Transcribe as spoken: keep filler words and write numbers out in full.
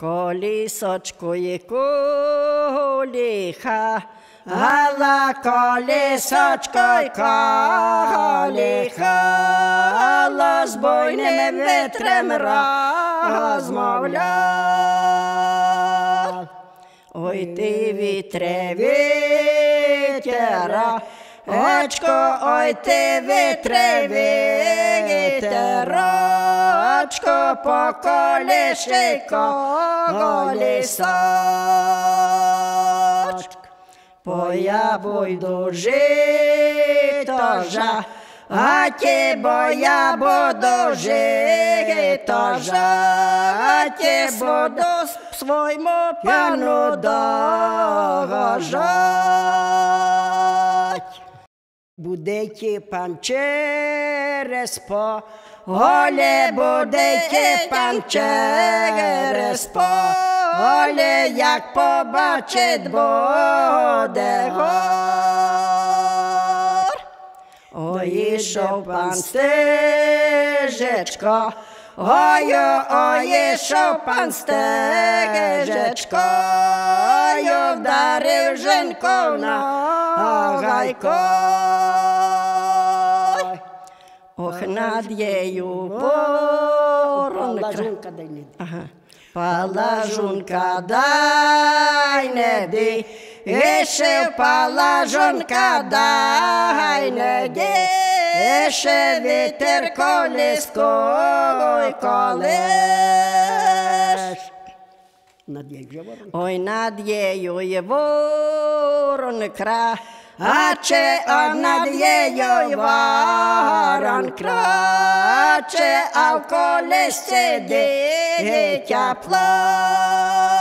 Колісочкою куліха, гала колісочкою коліха, гала з буйним вітрем розмовляла. Ой ти вітре, вітера, очко, ой ти вітре, вітерочко, поколіши колісочок. Бо я буду житожа, а ті, бо я буду житожа, а ті буду своєму пану догоджать. Будете пан через поле, будете пан через поле, як побачить буде гор. Ой, ішов пан стежечко, ой, ой, ішов пан стежечко, ой, вдарив жінку на гайко. Ох, над їю воронка, палажунка дай не ди, іще палажунка дай не ди, іще вітер коліскою колиш. Ой, над їю є воронка, а чи над їю воронка, чи а в колісці дитя плаче.